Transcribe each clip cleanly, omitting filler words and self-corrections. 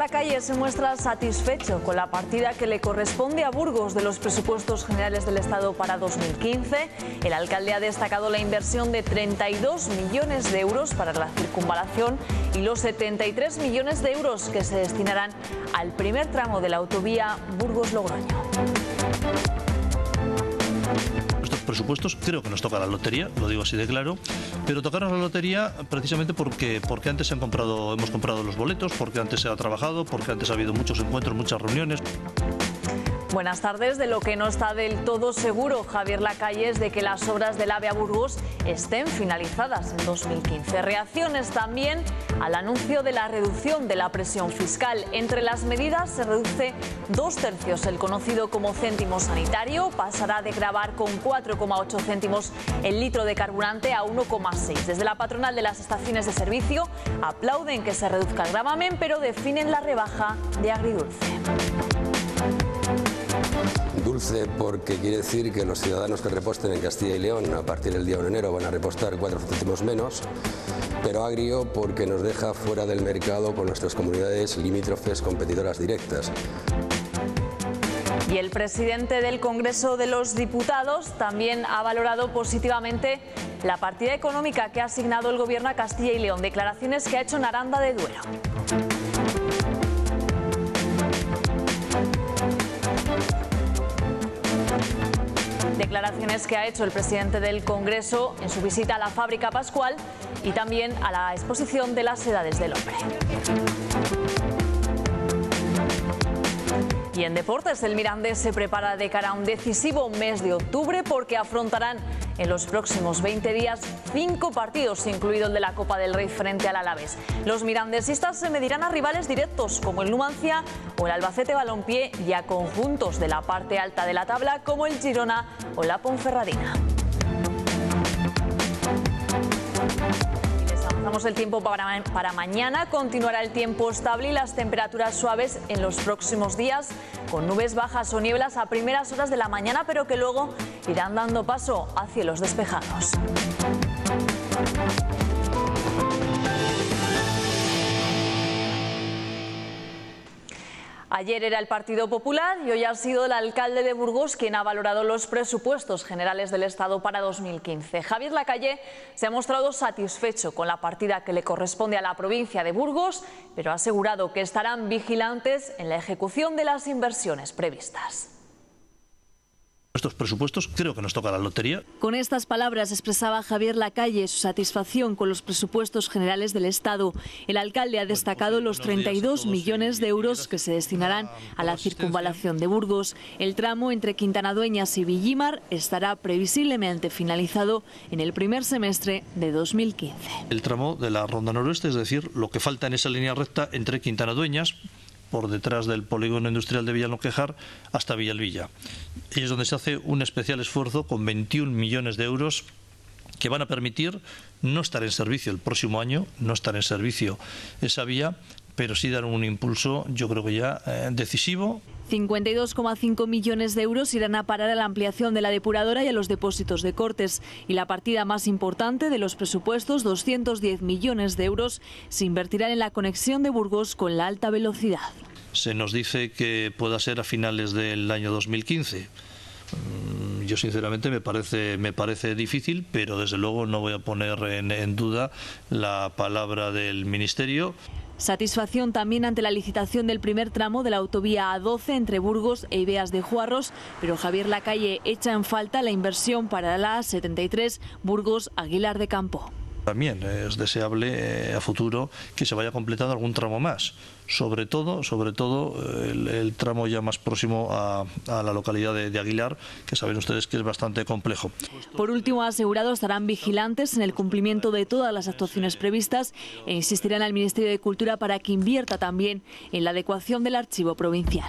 Lacalle se muestra satisfecho con la partida que le corresponde a Burgos de los presupuestos generales del Estado para 2015. El alcalde ha destacado la inversión de 32 millones de euros para la circunvalación y los 73 millones de euros que se destinarán al primer tramo de la autovía Burgos-Logroño. Presupuestos creo que nos toca la lotería, lo digo así de claro, pero tocaron la lotería precisamente porque antes hemos comprado los boletos, porque antes se ha trabajado, porque antes ha habido muchos encuentros, muchas reuniones. Buenas tardes. De lo que no está del todo seguro Javier Lacalle es de que las obras del AVE a Burgos estén finalizadas en 2015. Reacciones también al anuncio de la reducción de la presión fiscal. Entre las medidas se reduce 2/3 el conocido como céntimo sanitario. Pasará de gravar con 4,8 céntimos el litro de carburante a 1,6. Desde la patronal de las estaciones de servicio aplauden que se reduzca el gravamen, pero definen la rebaja de agridulce. Dulce porque quiere decir que los ciudadanos que reposten en Castilla y León a partir del día 1 de enero van a repostar 4 céntimos menos, pero agrio porque nos deja fuera del mercado con nuestras comunidades limítrofes competidoras directas. Y el presidente del Congreso de los Diputados también ha valorado positivamente la partida económica que ha asignado el Gobierno a Castilla y León. Declaraciones que ha hecho en Aranda de Duero. Declaraciones que ha hecho el presidente del Congreso en su visita a la fábrica Pascual y también a la exposición de las edades del hombre. Y en deportes, el Mirandés se prepara de cara a un decisivo mes de octubre porque afrontarán en los próximos 20 días 5 partidos, incluido el de la Copa del Rey frente al Alavés. Los mirandesistas se medirán a rivales directos como el Numancia o el Albacete Balompié y a conjuntos de la parte alta de la tabla como el Girona o la Ponferradina. Avanzamos el tiempo para mañana. Continuará el tiempo estable y las temperaturas suaves en los próximos días, con nubes bajas o nieblas a primeras horas de la mañana, pero que luego irán dando paso a cielos despejados. Ayer era el Partido Popular y hoy ha sido el alcalde de Burgos quien ha valorado los presupuestos generales del Estado para 2015. Javier Lacalle se ha mostrado satisfecho con la partida que le corresponde a la provincia de Burgos, pero ha asegurado que estarán vigilantes en la ejecución de las inversiones previstas. Estos presupuestos creo que nos toca la lotería. Con estas palabras expresaba Javier Lacalle su satisfacción con los presupuestos generales del Estado. El alcalde ha destacado los 32 millones de euros que se destinarán a la circunvalación de Burgos. El tramo entre Quintanadueñas y Villimar estará previsiblemente finalizado en el primer semestre de 2015. El tramo de la Ronda Noroeste, es decir, lo que falta en esa línea recta entre Quintanadueñas, por detrás del polígono industrial de Villalonquejar, hasta Villalvilla. Y es donde se hace un especial esfuerzo con 21 millones de euros que van a permitir no estar en servicio el próximo año, no estar en servicio esa vía, pero sí dar un impulso, yo creo que ya decisivo. 52,5 millones de euros irán a parar a la ampliación de la depuradora y a los depósitos de Cortes. Y la partida más importante de los presupuestos, 210 millones de euros, se invertirán en la conexión de Burgos con la alta velocidad. Se nos dice que pueda ser a finales del año 2015. Yo sinceramente me parece difícil, pero desde luego no voy a poner en duda la palabra del Ministerio. Satisfacción también ante la licitación del primer tramo de la autovía A12 entre Burgos e Ibeas de Juarros, pero Javier Lacalle echa en falta la inversión para la A73 Burgos-Aguilar de Campo. También es deseable a futuro que se vaya completando algún tramo más, sobre todo el tramo ya más próximo a la localidad de Aguilar, que saben ustedes que es bastante complejo. Por último, ha asegurado estarán vigilantes en el cumplimiento de todas las actuaciones previstas e insistirán al Ministerio de Cultura para que invierta también en la adecuación del archivo provincial.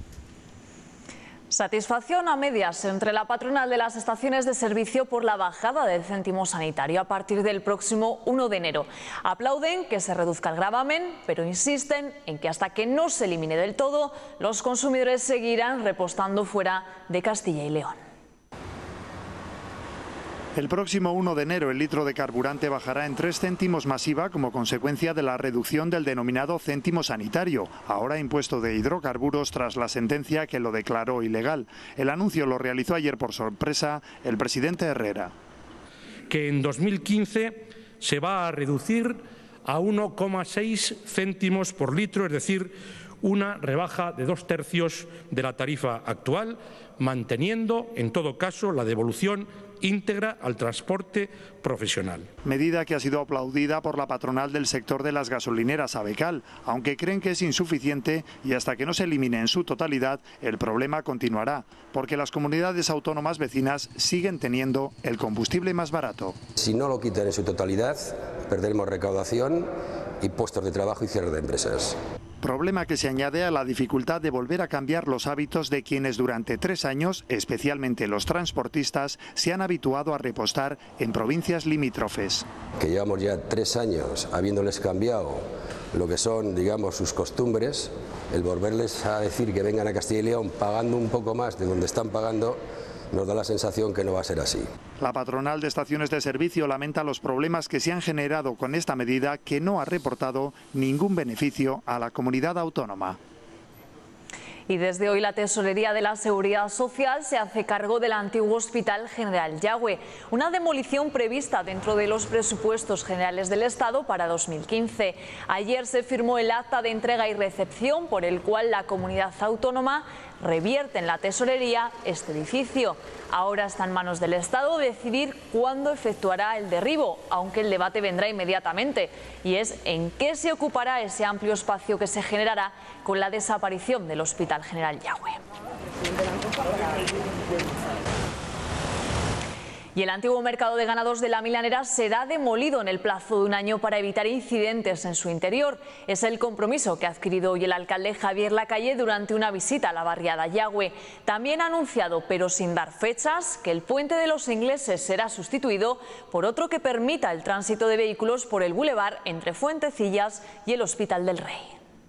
Satisfacción a medias entre la patronal de las estaciones de servicio por la bajada del céntimo sanitario a partir del próximo 1 de enero. Aplauden que se reduzca el gravamen, pero insisten en que hasta que no se elimine del todo, los consumidores seguirán repostando fuera de Castilla y León. El próximo 1 de enero el litro de carburante bajará en 3 céntimos más IVA como consecuencia de la reducción del denominado céntimo sanitario, ahora impuesto de hidrocarburos tras la sentencia que lo declaró ilegal. El anuncio lo realizó ayer por sorpresa el presidente Herrera. Que en 2015 se va a reducir a 1,6 céntimos por litro, es decir, una rebaja de 2/3 de la tarifa actual, manteniendo, en todo caso, la devolución íntegra al transporte profesional. Medida que ha sido aplaudida por la patronal del sector de las gasolineras, Abecal, aunque creen que es insuficiente y hasta que no se elimine en su totalidad, el problema continuará, porque las comunidades autónomas vecinas siguen teniendo el combustible más barato. Si no lo quitan en su totalidad, perderemos recaudación y puestos de trabajo y cierre de empresas. Problema que se añade a la dificultad de volver a cambiar los hábitos de quienes durante 3 años, especialmente los transportistas, se han habituado a repostar en provincias limítrofes. Que llevamos ya 3 años habiéndoles cambiado lo que son, digamos, sus costumbres, el volverles a decir que vengan a Castilla y León pagando un poco más de donde están pagando, nos da la sensación que no va a ser así. La patronal de estaciones de servicio lamenta los problemas que se han generado con esta medida, que no ha reportado ningún beneficio a la comunidad autónoma. Y desde hoy la Tesorería de la Seguridad Social se hace cargo del antiguo Hospital General Yagüe, una demolición prevista dentro de los presupuestos generales del Estado para 2015. Ayer se firmó el acta de entrega y recepción por el cual la comunidad autónoma revierte en la Tesorería este edificio. Ahora está en manos del Estado decidir cuándo efectuará el derribo, aunque el debate vendrá inmediatamente, y es en qué se ocupará ese amplio espacio que se generará con la desaparición del Hospital General Yagüe. Y el antiguo mercado de ganados de la Milanera será demolido en el plazo de un año para evitar incidentes en su interior. Es el compromiso que ha adquirido hoy el alcalde Javier Lacalle durante una visita a la barriada Yagüe. También ha anunciado, pero sin dar fechas, que el puente de los Ingleses será sustituido por otro que permita el tránsito de vehículos por el bulevar entre Fuentecillas y el Hospital del Rey.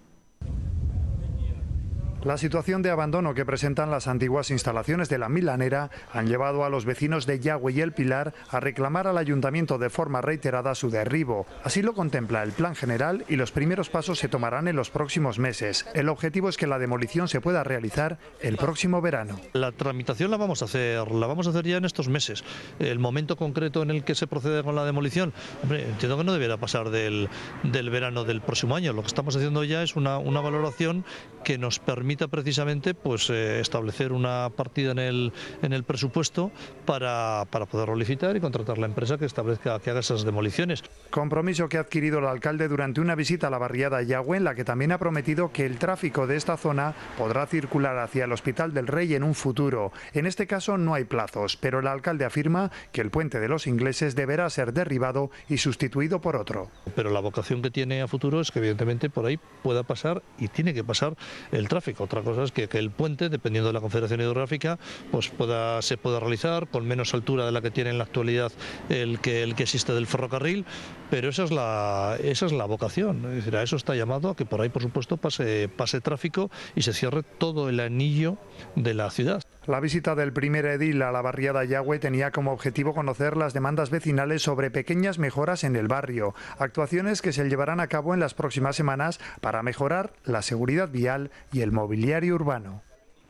La situación de abandono que presentan las antiguas instalaciones de la Milanera han llevado a los vecinos de Yagüe y El Pilar a reclamar al ayuntamiento de forma reiterada su derribo. Así lo contempla el plan general y los primeros pasos se tomarán en los próximos meses. El objetivo es que la demolición se pueda realizar el próximo verano. La tramitación la vamos a hacer ya en estos meses. El momento concreto en el que se procede con la demolición, hombre, entiendo que no debiera pasar del verano del próximo año. Lo que estamos haciendo ya es una valoración que nos permita precisamente establecer una partida en el presupuesto para poderlo licitar y contratar la empresa que haga esas demoliciones. Compromiso que ha adquirido el alcalde durante una visita a la barriada Yagüe, en la que también ha prometido que el tráfico de esta zona podrá circular hacia el Hospital del Rey en un futuro. En este caso no hay plazos, pero el alcalde afirma que el puente de los Ingleses deberá ser derribado y sustituido por otro. Pero la vocación que tiene a futuro es que evidentemente por ahí pueda pasar y tiene que pasar el tráfico. Otra cosa es que el puente, dependiendo de la confederación hidrográfica, pues se pueda realizar con menos altura de la que tiene en la actualidad el que existe del ferrocarril, pero esa es la vocación. Es decir, a eso está llamado, a que por ahí, por supuesto, pase tráfico y se cierre todo el anillo de la ciudad. La visita del primer edil a la barriada Yagüe tenía como objetivo conocer las demandas vecinales sobre pequeñas mejoras en el barrio, actuaciones que se llevarán a cabo en las próximas semanas para mejorar la seguridad vial y el mobiliario urbano.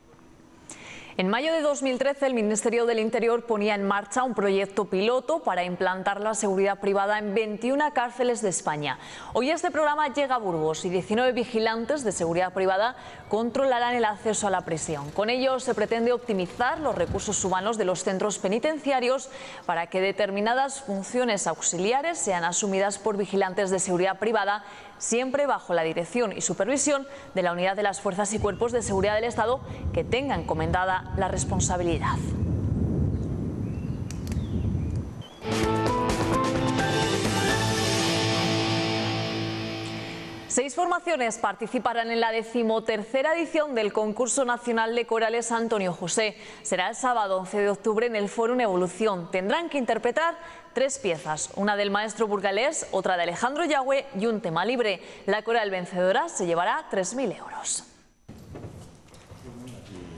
En mayo de 2013 el Ministerio del Interior ponía en marcha un proyecto piloto para implantar la seguridad privada en 21 cárceles de España. Hoy este programa llega a Burgos y 19 vigilantes de seguridad privada controlarán el acceso a la prisión. Con ello se pretende optimizar los recursos humanos de los centros penitenciarios para que determinadas funciones auxiliares sean asumidas por vigilantes de seguridad privada, siempre bajo la dirección y supervisión de la Unidad de las Fuerzas y Cuerpos de Seguridad del Estado que tenga encomendada la responsabilidad. Seis formaciones participarán en la 13ª edición del Concurso Nacional de Corales Antonio José. Será el sábado 11 de octubre en el Fórum Evolución. Tendrán que interpretar 3 piezas, una del maestro burgalés, otra de Alejandro Yagüe y un tema libre. La coral vencedora se llevará 3.000 euros.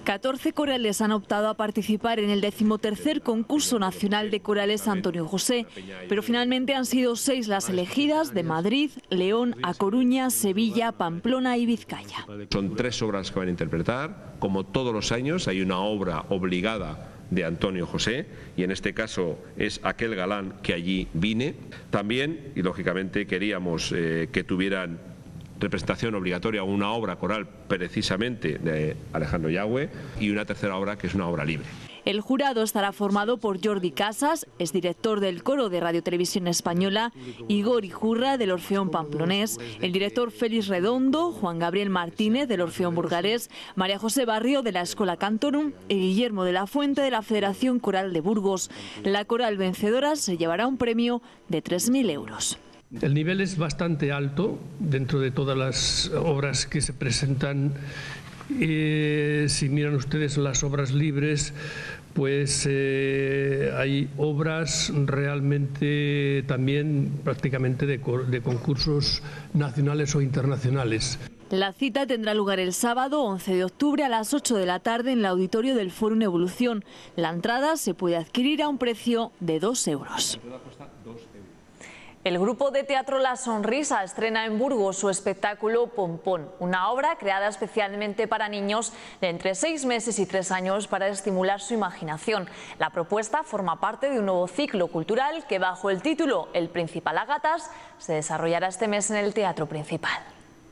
14 corales han optado a participar en el 13º concurso nacional de corales Antonio José, pero finalmente han sido 6 las elegidas de Madrid, León, A Coruña, Sevilla, Pamplona y Vizcaya. Son 3 obras que van a interpretar. Como todos los años hay una obra obligada de Antonio José, y en este caso es Aquel galán que allí vine. También, y lógicamente, queríamos que tuvieran representación obligatoria una obra coral precisamente de Alejandro Yagüe, y una tercera obra que es una obra libre. El jurado estará formado por Jordi Casas, exdirector del Coro de Radio Televisión Española, Igor Ijurra del Orfeón Pamplonés, el director Félix Redondo, Juan Gabriel Martínez del Orfeón Burgalés, María José Barrio de la Escola Cantorum y Guillermo de la Fuente de la Federación Coral de Burgos. La coral vencedora se llevará un premio de 3.000 euros. El nivel es bastante alto dentro de todas las obras que se presentan. Si miran ustedes las obras libres, pues hay obras realmente también prácticamente de concursos nacionales o internacionales. La cita tendrá lugar el sábado 11 de octubre a las 8 de la tarde en el auditorio del Fórum Evolución. La entrada se puede adquirir a un precio de 2 euros. El grupo de teatro La Sonrisa estrena en Burgos su espectáculo Pompón, una obra creada especialmente para niños de entre 6 meses y 3 años para estimular su imaginación. La propuesta forma parte de un nuevo ciclo cultural que, bajo el título El Principal a Gatas, se desarrollará este mes en el Teatro Principal.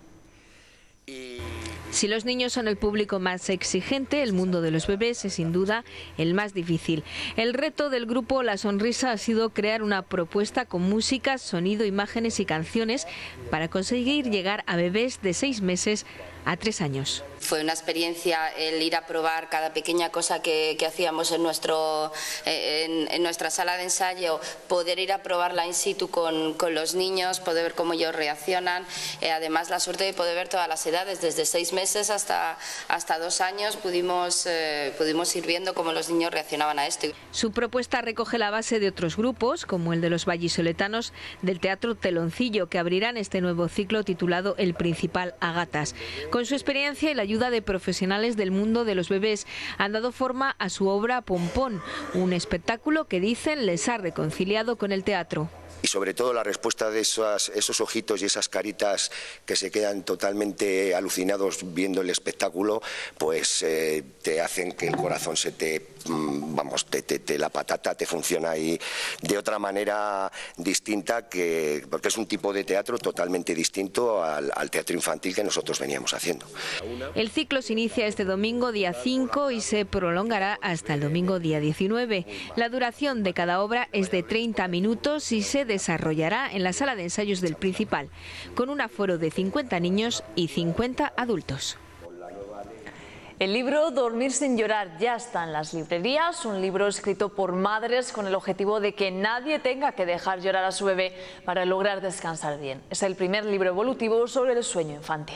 Si los niños son el público más exigente, el mundo de los bebés es sin duda el más difícil. El reto del grupo La Sonrisa ha sido crear una propuesta con música, sonido, imágenes y canciones para conseguir llegar a bebés de 6 meses a 3 años. Fue una experiencia el ir a probar cada pequeña cosa que hacíamos en nuestra sala de ensayo, poder ir a probarla in situ con los niños, poder ver cómo ellos reaccionan. Además, la suerte de poder ver todas las edades, desde 6 meses hasta 2 años, pudimos ir viendo cómo los niños reaccionaban a esto. Su propuesta recoge la base de otros grupos, como el de los vallisoletanos del Teatro Teloncillo, que abrirán este nuevo ciclo titulado El Principal a Gatas. Con su experiencia y la ayuda de profesionales del mundo de los bebés, han dado forma a su obra Pompón, un espectáculo que dicen les ha reconciliado con el teatro. Y sobre todo la respuesta de esos ojitos y esas caritas que se quedan totalmente alucinados viendo el espectáculo, pues te hacen que el corazón se te, la patata te funciona ahí de otra manera distinta, porque es un tipo de teatro totalmente distinto al teatro infantil que nosotros veníamos haciendo. El ciclo se inicia este domingo día 5 y se prolongará hasta el domingo día 19. La duración de cada obra es de 30 minutos y se desarrollará en la sala de ensayos del Principal, con un aforo de 50 niños y 50 adultos. El libro Dormir sin llorar ya está en las librerías, un libro escrito por madres con el objetivo de que nadie tenga que dejar llorar a su bebé para lograr descansar bien. Es el primer libro evolutivo sobre el sueño infantil.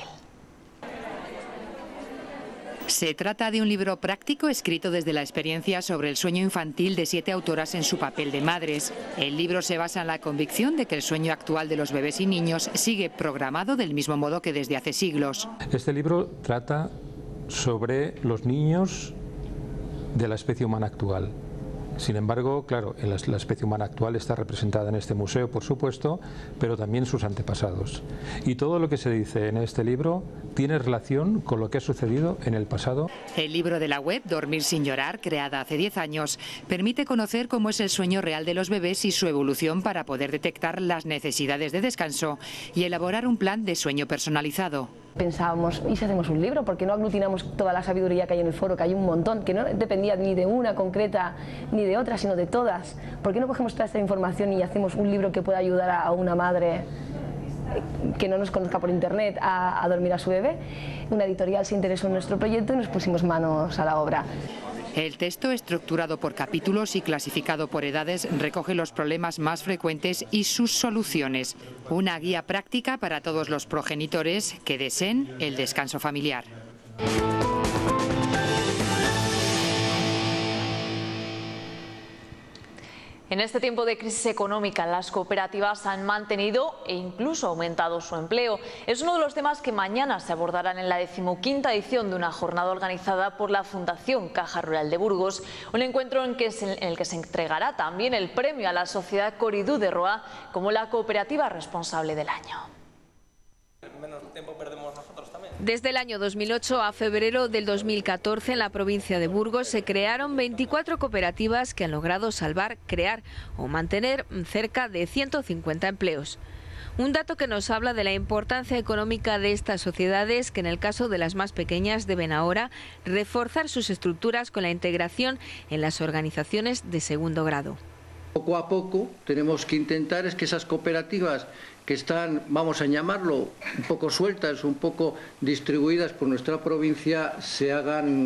Se trata de un libro práctico escrito desde la experiencia sobre el sueño infantil de 7 autoras en su papel de madres. El libro se basa en la convicción de que el sueño actual de los bebés y niños sigue programado del mismo modo que desde hace siglos. Este libro trata sobre los niños de la especie humana actual. Sin embargo, claro, la especie humana actual está representada en este museo, por supuesto, pero también sus antepasados. Y todo lo que se dice en este libro tiene relación con lo que ha sucedido en el pasado. El libro de la web Dormir sin llorar, creada hace 10 años, permite conocer cómo es el sueño real de los bebés y su evolución para poder detectar las necesidades de descanso y elaborar un plan de sueño personalizado. Pensábamos, ¿y si hacemos un libro? ¿Por qué no aglutinamos toda la sabiduría que hay en el foro, que hay un montón, que no dependía ni de una concreta ni de otra, sino de todas? ¿Por qué no cogemos toda esta información y hacemos un libro que pueda ayudar a una madre que no nos conozca por internet a dormir a su bebé? Una editorial se interesó en nuestro proyecto y nos pusimos manos a la obra. El texto, estructurado por capítulos y clasificado por edades, recoge los problemas más frecuentes y sus soluciones. Una guía práctica para todos los progenitores que deseen el descanso familiar. En este tiempo de crisis económica, las cooperativas han mantenido e incluso aumentado su empleo. Es uno de los temas que mañana se abordarán en la 15ª edición de una jornada organizada por la Fundación Caja Rural de Burgos, un encuentro en el que se entregará también el premio a la sociedad Coridú de Roa como la cooperativa responsable del año. Menos tiempo perdemos nosotros también. Desde el año 2008 a febrero del 2014 en la provincia de Burgos se crearon 24 cooperativas que han logrado salvar, crear o mantener cerca de 150 empleos. Un dato que nos habla de la importancia económica de estas sociedades que en el caso de las más pequeñas deben ahora reforzar sus estructuras con la integración en las organizaciones de segundo grado. Poco a poco tenemos que intentar es que esas cooperativas que están, vamos a llamarlo, un poco sueltas, un poco distribuidas por nuestra provincia, se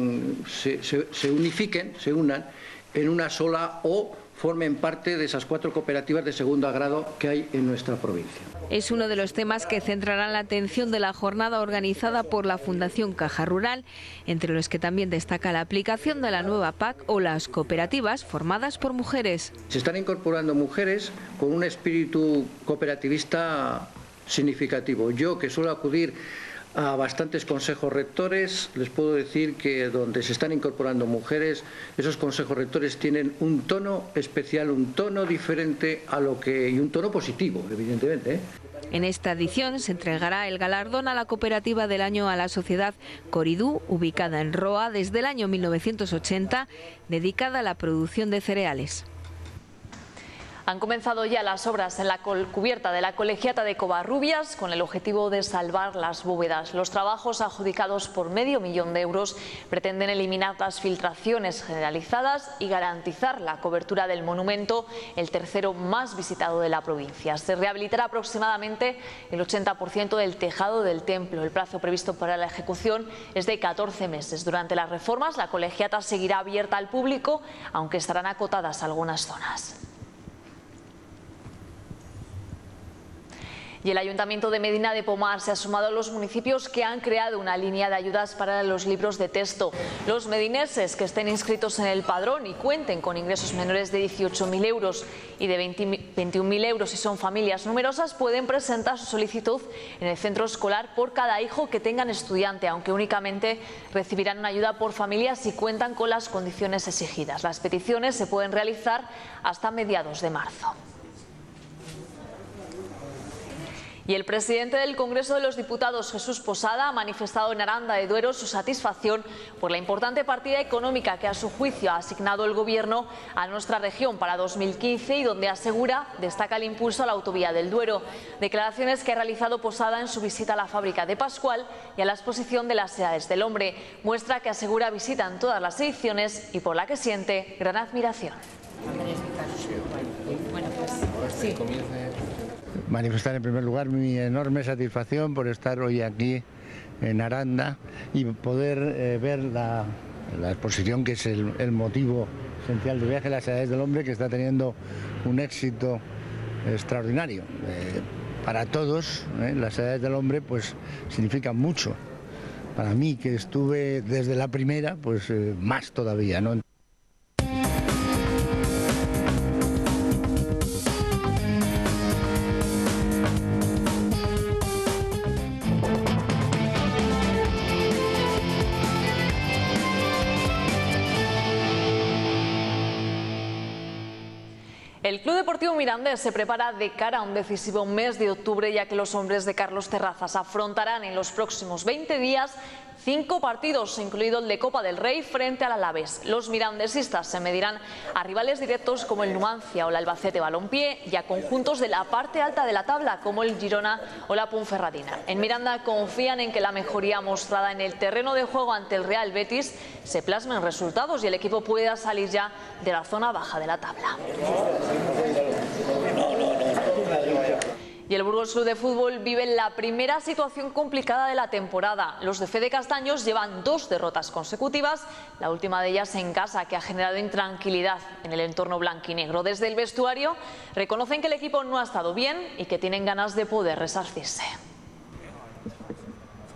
unifiquen, se unan en una sola o formen parte de esas 4 cooperativas de segundo grado que hay en nuestra provincia. Es uno de los temas que centrarán la atención de la jornada organizada por la Fundación Caja Rural, entre los que también destaca la aplicación de la nueva PAC o las cooperativas formadas por mujeres. Se están incorporando mujeres con un espíritu cooperativista significativo. Yo, que suelo acudir a bastantes consejos rectores, les puedo decir que donde se están incorporando mujeres, esos consejos rectores tienen un tono especial, un tono diferente a lo que, y un tono positivo, evidentemente, ¿eh? En esta edición se entregará el galardón a la cooperativa del año a la sociedad Coridú, ubicada en Roa desde el año 1980, dedicada a la producción de cereales. Han comenzado ya las obras en la cubierta de la Colegiata de Covarrubias con el objetivo de salvar las bóvedas. Los trabajos adjudicados por medio millón de euros pretenden eliminar las filtraciones generalizadas y garantizar la cobertura del monumento, el tercero más visitado de la provincia. Se rehabilitará aproximadamente el 80% del tejado del templo. El plazo previsto para la ejecución es de 14 meses. Durante las reformas, la Colegiata seguirá abierta al público, aunque estarán acotadas algunas zonas. Y el Ayuntamiento de Medina de Pomar se ha sumado a los municipios que han creado una línea de ayudas para los libros de texto. Los medineses que estén inscritos en el padrón y cuenten con ingresos menores de 18.000 euros y de 21.000 euros si son familias numerosas pueden presentar su solicitud en el centro escolar por cada hijo que tengan estudiante, aunque únicamente recibirán una ayuda por familia si cuentan con las condiciones exigidas. Las peticiones se pueden realizar hasta mediados de marzo. Y el presidente del Congreso de los Diputados, Jesús Posada, ha manifestado en Aranda de Duero su satisfacción por la importante partida económica que a su juicio ha asignado el Gobierno a nuestra región para 2015 y donde asegura destaca el impulso a la autovía del Duero. Declaraciones que ha realizado Posada en su visita a la fábrica de Pascual y a la exposición de las Edades del Hombre. Muestra que asegura visita en todas las ediciones y por la que siente gran admiración. Bueno, pues sí. Manifestar en primer lugar mi enorme satisfacción por estar hoy aquí en Aranda y poder ver la exposición que es el motivo esencial del viaje, las Edades del Hombre, que está teniendo un éxito extraordinario. Para todos, las Edades del Hombre pues significan mucho. Para mí, que estuve desde la primera, pues más todavía, ¿no? El Club Deportivo Mirandés se prepara de cara a un decisivo mes de octubre, ya que los hombres de Carlos Terrazas afrontarán en los próximos 20 días 5 partidos, incluido el de Copa del Rey frente al Alavés. Los mirandesistas se medirán a rivales directos como el Numancia o el Albacete Balompié y a conjuntos de la parte alta de la tabla como el Girona o la Ponferradina. En Miranda confían en que la mejoría mostrada en el terreno de juego ante el Real Betis se plasme en resultados y el equipo pueda salir ya de la zona baja de la tabla. Y el Burgos Club de Fútbol vive la primera situación complicada de la temporada. Los de Fede Castaños llevan 2 derrotas consecutivas, la última de ellas en casa, que ha generado intranquilidad en el entorno blanquinegro. Desde el vestuario reconocen que el equipo no ha estado bien y que tienen ganas de poder resarcirse.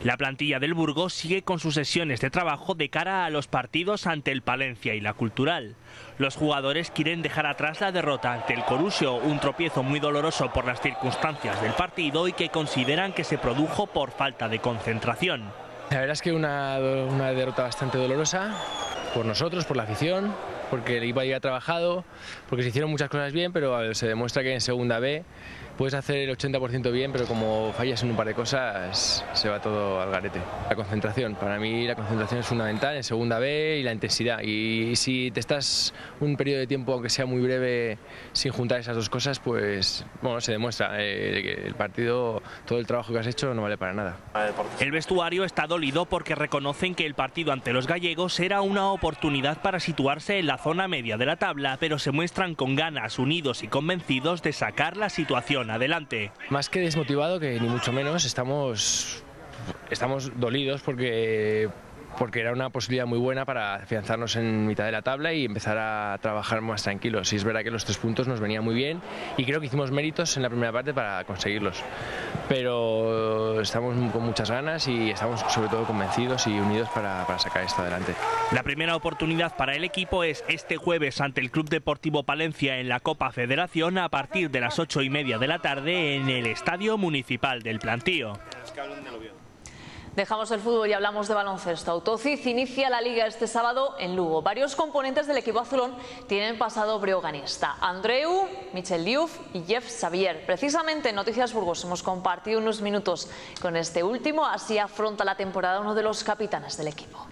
La plantilla del Burgos sigue con sus sesiones de trabajo de cara a los partidos ante el Palencia y la Cultural. Los jugadores quieren dejar atrás la derrota ante el Corusio, un tropiezo muy doloroso por las circunstancias del partido y que consideran que se produjo por falta de concentración. La verdad es que una derrota bastante dolorosa por nosotros, por la afición, porque el equipo había trabajado, porque se hicieron muchas cosas bien, pero se demuestra que en segunda B puedes hacer el 80% bien, pero como fallas en un par de cosas, se va todo al garete. La concentración, para mí la concentración es fundamental en segunda B y la intensidad. Y si te estás un periodo de tiempo, aunque sea muy breve, sin juntar esas dos cosas, pues bueno, se demuestra que el partido, todo el trabajo que has hecho no vale para nada. El vestuario está dolido porque reconocen que el partido ante los gallegos era una oportunidad para situarse en la zona media de la tabla, pero se muestran con ganas, unidos y convencidos de sacar la situación adelante. Más que desmotivado, que ni mucho menos, estamos dolidos porque era una posibilidad muy buena para afianzarnos en mitad de la tabla y empezar a trabajar más tranquilos. Y es verdad que los 3 puntos nos venían muy bien y creo que hicimos méritos en la primera parte para conseguirlos. Pero estamos con muchas ganas y estamos sobre todo convencidos y unidos para sacar esto adelante. La primera oportunidad para el equipo es este jueves ante el Club Deportivo Palencia en la Copa Federación a partir de las 8:30 de la tarde en el Estadio Municipal del Plantío. Dejamos el fútbol y hablamos de baloncesto. Autocid inicia la liga este sábado en Lugo. Varios componentes del equipo azulón tienen pasado breoganista. Andreu, Michel Diouf y Jeff Xavier. Precisamente en Noticias Burgos hemos compartido unos minutos con este último. Así afronta la temporada uno de los capitanes del equipo.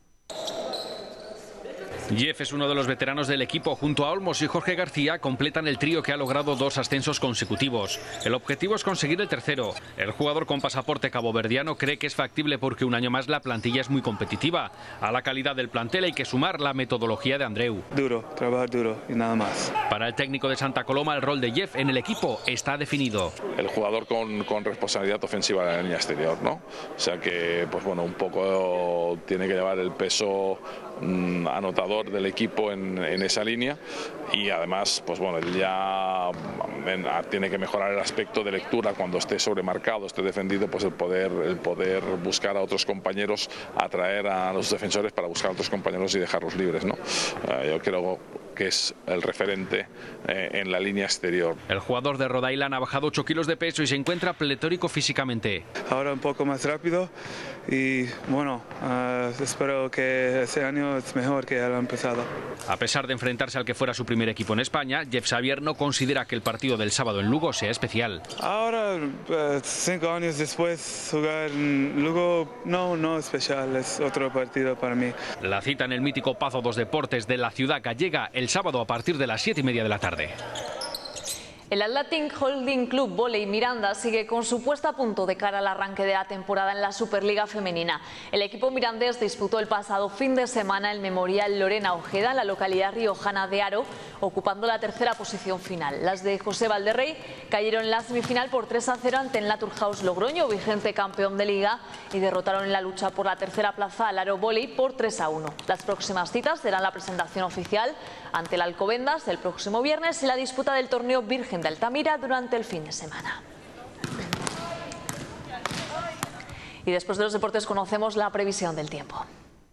Jeff es uno de los veteranos del equipo. Junto a Olmos y Jorge García completan el trío que ha logrado 2 ascensos consecutivos. El objetivo es conseguir el tercero. El jugador con pasaporte caboverdiano cree que es factible porque un año más la plantilla es muy competitiva. A la calidad del plantel hay que sumar la metodología de Andreu. Duro, trabajar duro y nada más. Para el técnico de Santa Coloma el rol de Jeff en el equipo está definido. El jugador con responsabilidad ofensiva en la línea exterior, ¿no? O sea que, pues bueno, un poco tiene que llevar el peso anotador del equipo en esa línea y además pues bueno, él ya tiene que mejorar el aspecto de lectura cuando esté sobremarcado, esté defendido, pues el poder buscar a otros compañeros, atraer a los defensores para buscar a otros compañeros y dejarlos libres, ¿no? Yo creo que es el referente en la línea exterior. El jugador de Rhode Island ha bajado 8 kilos de peso y se encuentra pletórico físicamente. Ahora un poco más rápido y bueno, espero que este año es mejor que el año pasado. A pesar de enfrentarse al que fuera su primer equipo en España, Jeff Xavier no considera que el partido del sábado en Lugo sea especial. Ahora, 5 años después, jugar en Lugo no es especial, es otro partido para mí. La cita en el mítico Pazo dos Deportes de la ciudad gallega el sábado a partir de las 7:30 de la tarde. El Athletic Holding Club Voley Miranda sigue con su puesta a punto de cara al arranque de la temporada en la Superliga Femenina. El equipo mirandés disputó el pasado fin de semana el Memorial Lorena Ojeda en la localidad riojana de Haro, ocupando la tercera posición final. Las de José Valderrey cayeron en la semifinal por 3-0 ante el Naturhaus Logroño, vigente campeón de liga, y derrotaron en la lucha por la tercera plaza al Haro Voley por 3-1. Las próximas citas serán la presentación oficial ante el Alcobendas el próximo viernes y la disputa del torneo Virgen de Altamira durante el fin de semana. Y después de los deportes conocemos la previsión del tiempo.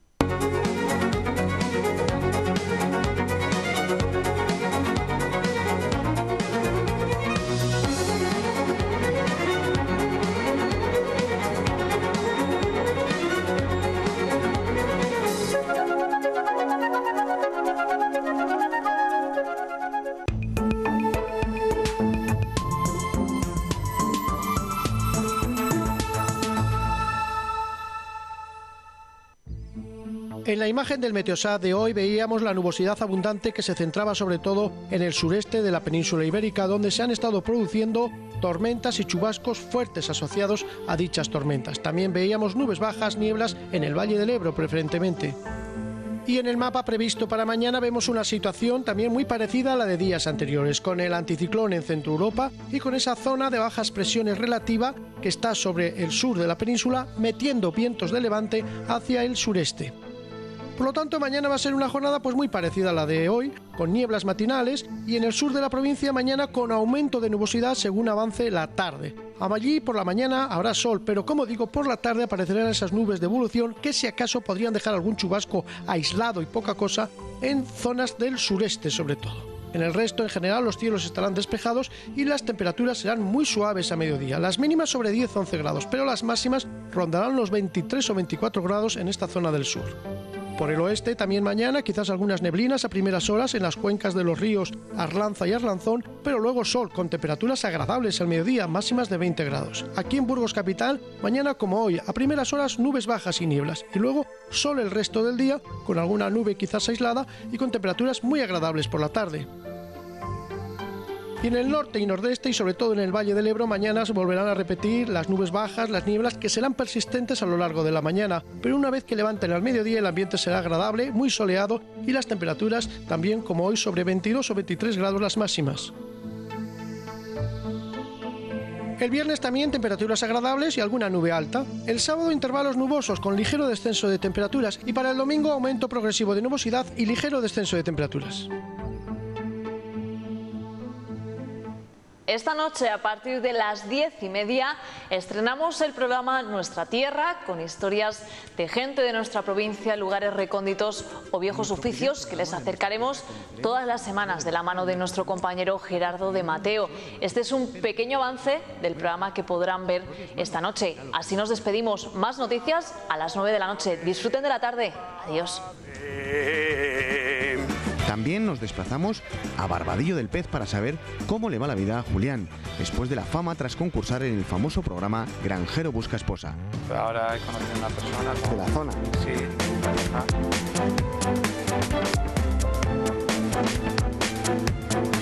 En la imagen del Meteosat de hoy veíamos la nubosidad abundante que se centraba sobre todo en el sureste de la península ibérica, donde se han estado produciendo tormentas y chubascos fuertes asociados a dichas tormentas. También veíamos nubes bajas, nieblas en el Valle del Ebro preferentemente. Y en el mapa previsto para mañana vemos una situación también muy parecida a la de días anteriores, con el anticiclón en Centro Europa y con esa zona de bajas presiones relativa que está sobre el sur de la península, metiendo vientos de levante hacia el sureste. Por lo tanto, mañana va a ser una jornada pues muy parecida a la de hoy, con nieblas matinales, y en el sur de la provincia mañana con aumento de nubosidad según avance la tarde. Allí por la mañana habrá sol, pero como digo, por la tarde aparecerán esas nubes de evolución que si acaso podrían dejar algún chubasco aislado y poca cosa en zonas del sureste sobre todo. En el resto, en general, los cielos estarán despejados y las temperaturas serán muy suaves a mediodía. Las mínimas sobre 10-11 grados, pero las máximas rondarán los 23 o 24 grados en esta zona del sur. Por el oeste, también mañana, quizás algunas neblinas a primeras horas en las cuencas de los ríos Arlanza y Arlanzón, pero luego sol, con temperaturas agradables al mediodía, máximas de 20 grados. Aquí en Burgos capital, mañana como hoy, a primeras horas nubes bajas y nieblas, y luego sol el resto del día, con alguna nube quizás aislada y con temperaturas muy agradables por la tarde. Y en el norte y nordeste y sobre todo en el Valle del Ebro mañana se volverán a repetir las nubes bajas, las nieblas que serán persistentes a lo largo de la mañana, pero una vez que levanten al mediodía el ambiente será agradable, muy soleado y las temperaturas también como hoy sobre 22 o 23 grados las máximas. El viernes también temperaturas agradables y alguna nube alta. El sábado intervalos nubosos con ligero descenso de temperaturas y para el domingo aumento progresivo de nubosidad y ligero descenso de temperaturas. Esta noche, a partir de las 10:30, estrenamos el programa Nuestra Tierra, con historias de gente de nuestra provincia, lugares recónditos o viejos oficios que les acercaremos todas las semanas de la mano de nuestro compañero Gerardo de Mateo. Este es un pequeño avance del programa que podrán ver esta noche. Así nos despedimos. Más noticias a las 9 de la noche. Disfruten de la tarde. Adiós. También nos desplazamos a Barbadillo del Pez para saber cómo le va la vida a Julián, después de la fama tras concursar en el famoso programa Granjero Busca Esposa. Ahora he conocido a una persona ¿De la zona? Sí.